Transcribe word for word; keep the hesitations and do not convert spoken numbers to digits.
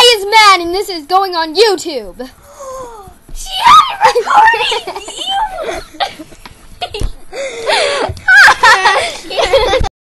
is mad, and this is going on YouTube. She had it recording!